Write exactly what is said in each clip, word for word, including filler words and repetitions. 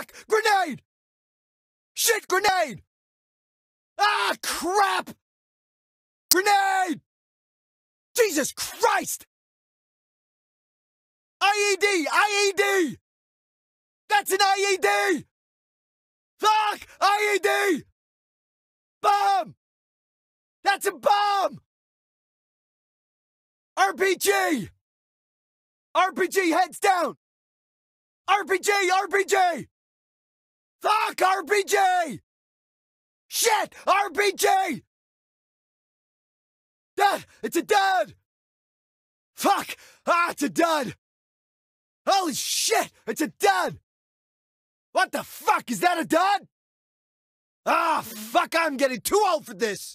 fuck! Grenade! Shit, grenade! Ah, crap! Grenade! Jesus Christ! I E D! I E D! That's an I E D! Fuck! I E D! Bomb! That's a bomb! R P G! R P G, heads down! R P G! R P G! Fuck! R P G! Shit! R P G! Dud! It's a dud! Fuck! Ah, it's a dud! Holy shit! It's a dud! What the fuck? Is that a dud? Ah, fuck! I'm getting too old for this!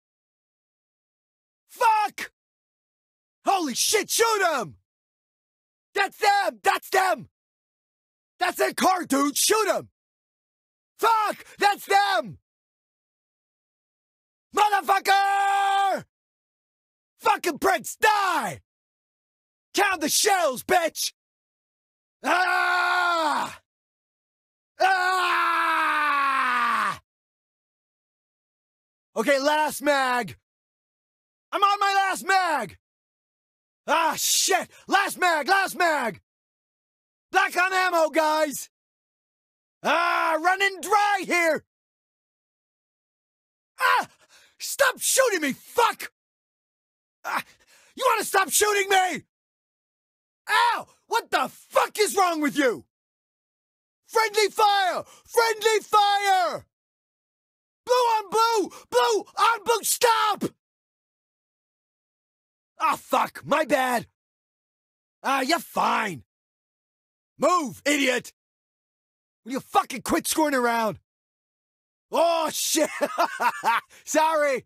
Fuck! Holy shit! Shoot him! That's them! That's them! That's that car, dude! Shoot him! Fuck! That's them! Motherfucker! Fucking pricks, die! Count the shells, bitch! Ah! Ah! Okay, last mag. I'm on my last mag! Ah, shit! Last mag, last mag! Back on ammo, guys! Ah, running dry here! Ah! Stop shooting me, fuck! Ah, you wanna stop shooting me? Ow! What the fuck is wrong with you? Friendly fire! Friendly fire! Blue on blue! Blue on blue! Stop! Ah, fuck! My bad! Ah, you're fine! Move, idiot! Will you fucking quit screwing around? Oh, shit! Sorry!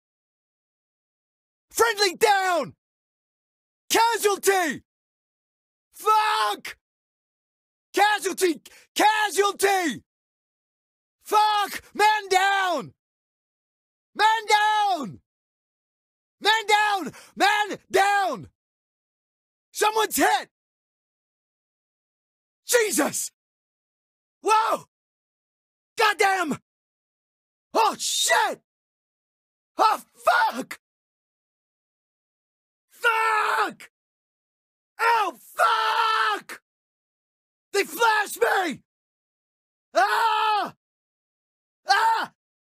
Friendly down! Casualty! Fuck! Casualty! Casualty! Fuck! Man down! Man down! Man down! Man down! Someone's hit! Jesus! Whoa! Goddamn! Oh, shit! Oh, fuck! Fuck! Oh, fuck! They flashed me! Ah! Ah!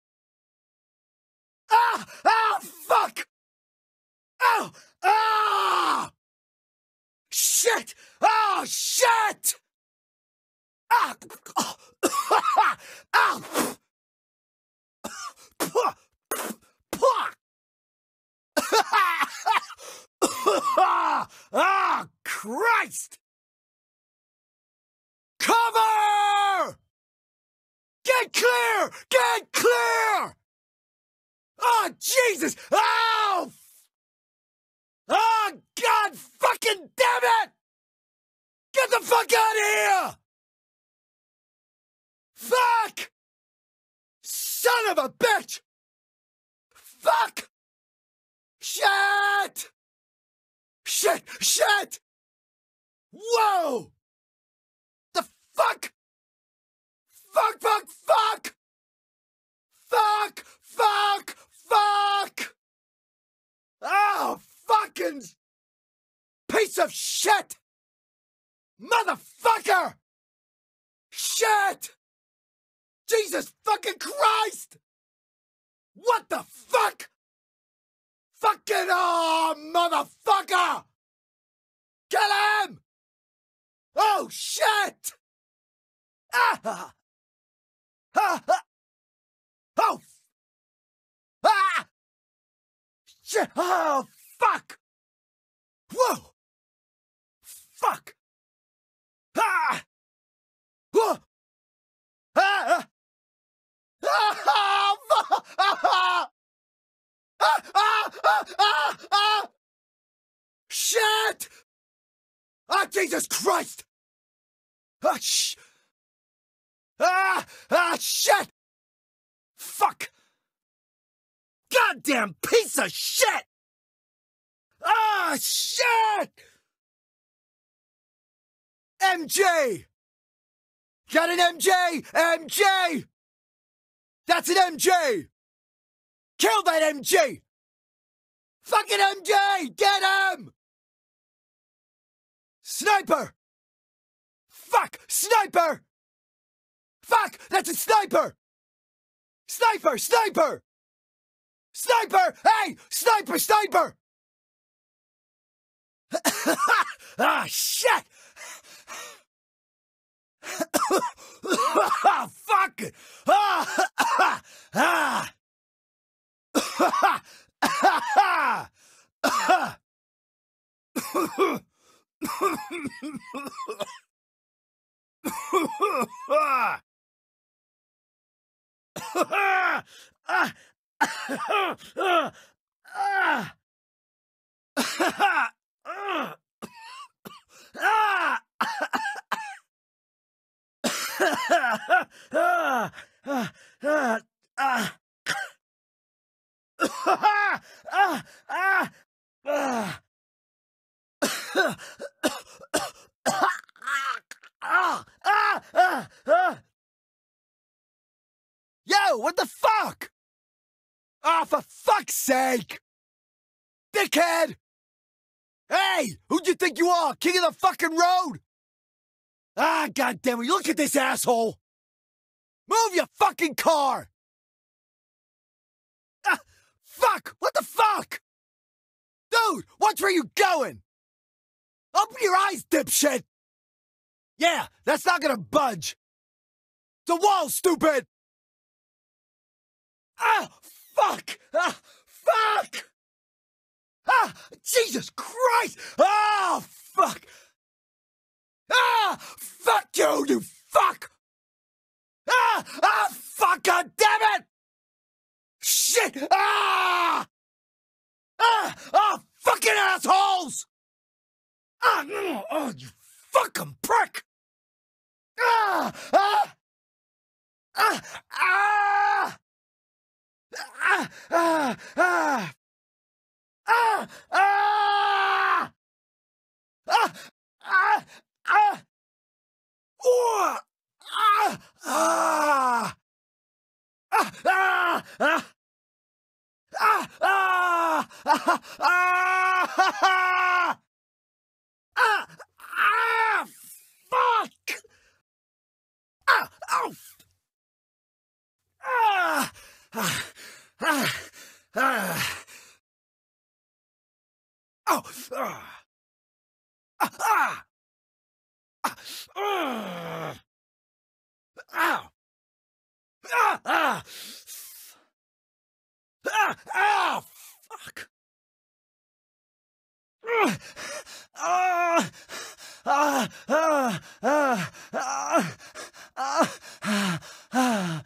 Ah! Ah! Fuck! Oh! Ah! Shit! Oh, shit! Ah! Oh! Ah! Ah, Christ! Cover! Get clear! Get clear! Oh, Jesus! Oh! Oh, God fucking damn it! Get the fuck out of here! Fuck! Son of a bitch! Fuck! Shit! Shit! Shit! Whoa! The fuck? Fuck, fuck, fuck! Fuck! Fuck! Fuck! Oh, fucking piece of shit! Motherfucker! Shit! Jesus fucking Christ! What the fuck? Fucking oh, motherfucker! Kill him! Oh, shit! Ah! Ah! Ah! Oh! Ah! Shit! Oh, fuck! Whoa! Fuck! Ah! Whoa! Ah! Ah! Ah! Ah! Ah! Ah! Ah! Ah! Shit! Ah, Jesus Christ! Ah, sh... Ah! Ah, shit! Fuck! Goddamn piece of shit! Ah, shit! M J! Got an M J! M J! That's an M J! Kill that M J! Fucking M J! Get him! Sniper! Fuck! Sniper! Fuck! That's a sniper! Sniper! Sniper! Sniper! Hey! Sniper! Sniper! Ah, shit! Fuck! Ah! Ah! Ah! Yo, what the fuck? Ah, oh, for fuck's sake! Dickhead! Hey, who do you think you are? King of the fucking road? Ah, goddammit, look at this asshole! Move your fucking car! Ah, fuck! What the fuck? Dude, watch where you going! Open your eyes, dipshit! Yeah, that's not gonna budge! It's a wall, stupid! Ah, fuck! Ah, fuck! Ah, Jesus Christ! Oh, fuck! Ah, fuck you, you fuck! Ah, ah, fuck, God damn it! Shit! Ah! Ah, ah, fucking assholes! Ah, mm, oh, you fucking prick! Ah, ah, ah, ah! Ah! Ah! Ah! Ah! Ah! Ah! Ah! Ah! Oh! Ah! Ah! Ah! Ah! Ah! Ah! Ah! Ah! Ah! Ah! Ah! Fuck! Ah! Oh! Ah! Ah! Ah! Ah! Oh! Ah! Ah! Ah! Ah! Ah! Ow! Ah! Ah! Ah! Ah! Fuck! Ah! Ah! Ah! Ah! Ah! Ah! Ah! Ah!